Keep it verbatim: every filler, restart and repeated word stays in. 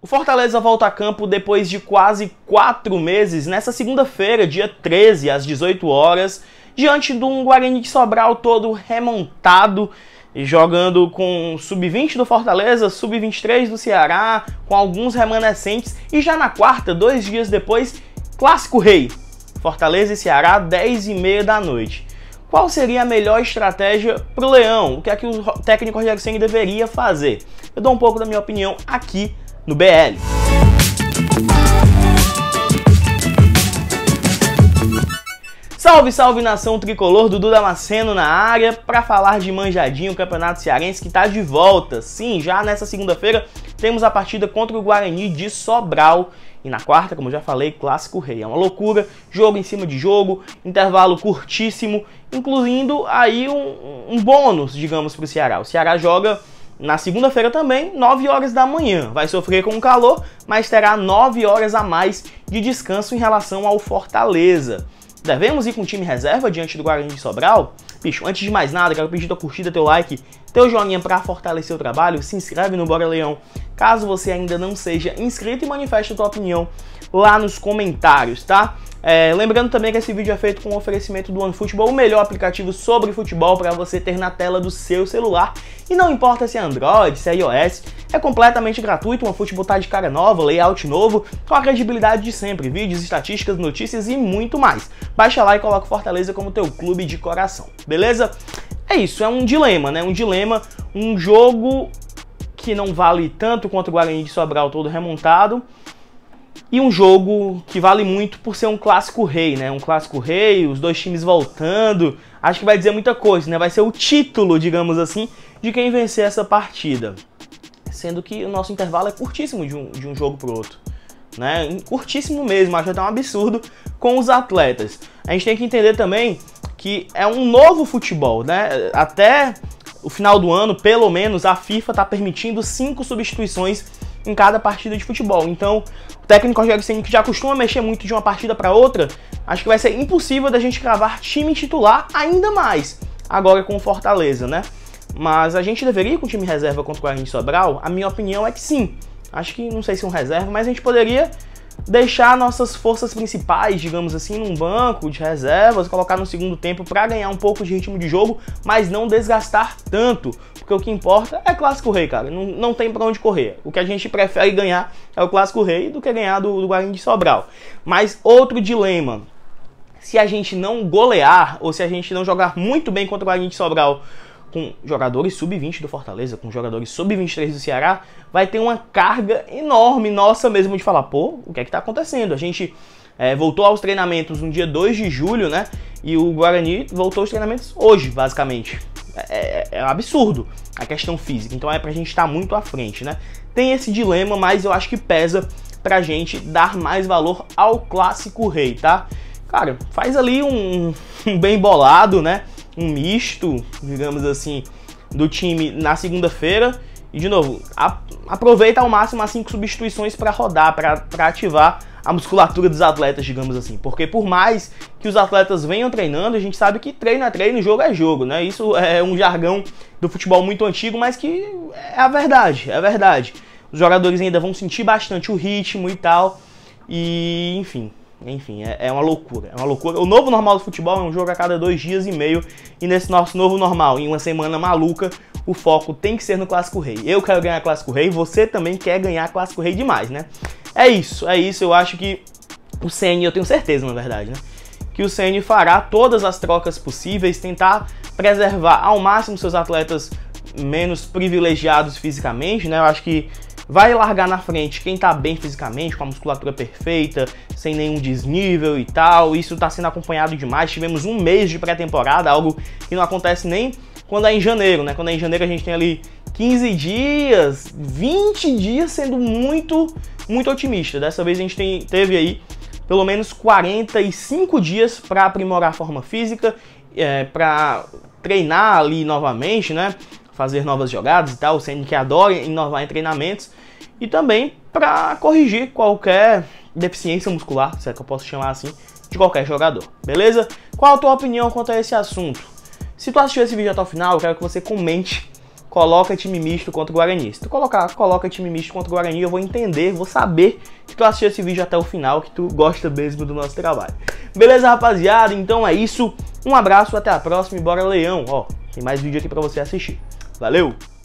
O Fortaleza volta a campo depois de quase quatro meses, nessa segunda-feira, dia treze, às dezoito horas, diante de um Guarani de Sobral todo remontado, jogando com sub vinte do Fortaleza, sub vinte e três do Ceará, com alguns remanescentes, e já na quarta, dois dias depois, Clássico Rei, Fortaleza e Ceará, dez e meia da noite. Qual seria a melhor estratégia para o Leão? O que é que o técnico Rogério Ceni deveria fazer? Eu dou um pouco da minha opinião aqui no B L. Salve, salve nação tricolor, Dudu Damasceno na área para falar de Manjadinho, o Campeonato Cearense que está de volta. Sim, já nessa segunda-feira temos a partida contra o Guarani de Sobral. E na quarta, como eu já falei, Clássico Rei. É uma loucura, jogo em cima de jogo, intervalo curtíssimo, incluindo aí um, um bônus, digamos, para o Ceará. O Ceará joga na segunda-feira também, nove horas da manhã. Vai sofrer com o calor, mas terá nove horas a mais de descanso em relação ao Fortaleza. Devemos ir com o time reserva diante do Guarani de Sobral? Bicho, antes de mais nada, quero pedir tua curtida, teu like, teu joinha para fortalecer o trabalho, se inscreve no Bora Leão, caso você ainda não seja inscrito, e manifeste a tua opinião lá nos comentários, tá? É, lembrando também que esse vídeo é feito com o oferecimento do OneFootball, o melhor aplicativo sobre futebol para você ter na tela do seu celular. E não importa se é Android, se é iOS, é completamente gratuito. O OneFootball tá de cara nova, layout novo, com a credibilidade de sempre, vídeos, estatísticas, notícias e muito mais. Baixa lá e coloca o Fortaleza como teu clube de coração, beleza? É isso, é um dilema, né? Um dilema, um jogo que não vale tanto quanto o Guarani de Sobral todo remontado, e um jogo que vale muito por ser um Clássico Rei, né? Um Clássico Rei, os dois times voltando. Acho que vai dizer muita coisa, né? Vai ser o título, digamos assim, de quem vencer essa partida. Sendo que o nosso intervalo é curtíssimo de um, de um jogo pro outro, né? Curtíssimo mesmo, acho até um absurdo com os atletas. A gente tem que entender também que é um novo futebol, né? Até o final do ano, pelo menos, a FIFA está permitindo cinco substituições em cada partida de futebol. Então, o técnico Rogério Ceni, que já costuma mexer muito de uma partida para outra, acho que vai ser impossível da gente cravar time titular ainda mais agora com o Fortaleza, né? Mas a gente deveria ir com o time reserva contra o Guarani de Sobral? A minha opinião é que sim. Acho que, não sei se um reserva, mas a gente poderia deixar nossas forças principais, digamos assim, num banco de reservas, colocar no segundo tempo para ganhar um pouco de ritmo de jogo, mas não desgastar tanto, porque o que importa é Clássico Rei, cara, não, não tem para onde correr. O que a gente prefere ganhar é o Clássico Rei do que ganhar do, do Guarani de Sobral. Mas outro dilema, se a gente não golear, ou se a gente não jogar muito bem contra o Guarani de Sobral, com jogadores sub vinte do Fortaleza, com jogadores sub vinte e três do Ceará, vai ter uma carga enorme nossa mesmo de falar, pô, o que é que tá acontecendo? A gente é, voltou aos treinamentos no dia dois de julho, né? E o Guarani voltou aos treinamentos hoje, basicamente. É, é, é absurdo a questão física, então é pra gente estar muito à frente, né? Tem esse dilema, mas eu acho que pesa pra gente dar mais valor ao Clássico Rei, tá? Cara, faz ali um, um bem bolado, né? Um misto, digamos assim, do time na segunda-feira. E, de novo, a, aproveita ao máximo as cinco substituições para rodar, para ativar a musculatura dos atletas, digamos assim. Porque por mais que os atletas venham treinando, a gente sabe que treino é treino, jogo é jogo, né? Isso é um jargão do futebol muito antigo, mas que é a verdade, é a verdade. Os jogadores ainda vão sentir bastante o ritmo e tal. E, enfim... Enfim, é, é uma loucura, é uma loucura. O novo normal do futebol é um jogo a cada dois dias e meio. E nesse nosso novo normal, em uma semana maluca, o foco tem que ser no Clássico Rei. Eu quero ganhar Clássico Rei, você também quer ganhar Clássico Rei demais, né? É isso, é isso. Eu acho que o Ceni, eu tenho certeza, na verdade, né? Que o Ceni fará todas as trocas possíveis, tentar preservar ao máximo seus atletas menos privilegiados fisicamente, né? Eu acho que vai largar na frente quem tá bem fisicamente, com a musculatura perfeita, sem nenhum desnível e tal. Isso tá sendo acompanhado demais. Tivemos um mês de pré-temporada, algo que não acontece nem quando é em janeiro, né? Quando é em janeiro a gente tem ali quinze dias, vinte dias sendo muito, muito otimista. Dessa vez a gente tem, teve aí pelo menos quarenta e cinco dias para aprimorar a forma física, é, para treinar ali novamente, né? Fazer novas jogadas e tal, o Ceni que adora inovar em treinamentos, e também para corrigir qualquer deficiência muscular, se é que eu posso chamar assim, de qualquer jogador, beleza? Qual a tua opinião quanto a esse assunto? Se tu assistiu esse vídeo até o final, eu quero que você comente coloca time misto contra o Guarani. Se tu colocar, coloca time misto contra o Guarani, eu vou entender, vou saber que tu assistiu esse vídeo até o final, que tu gosta mesmo do nosso trabalho. Beleza, rapaziada? Então é isso. Um abraço, até a próxima e bora Leão. Ó, tem mais vídeo aqui pra você assistir. Valeu!